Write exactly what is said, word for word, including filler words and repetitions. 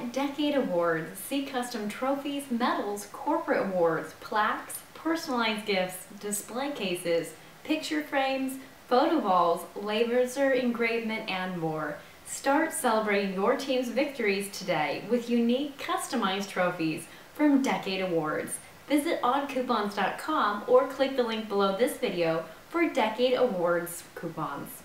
At Decade Awards, see custom trophies, medals, corporate awards, plaques, personalized gifts, display cases, picture frames, photo walls, laser engravement, and more. Start celebrating your team's victories today with unique, customized trophies from Decade Awards. Visit odd coupons dot com or click the link below this video for Decade Awards coupons.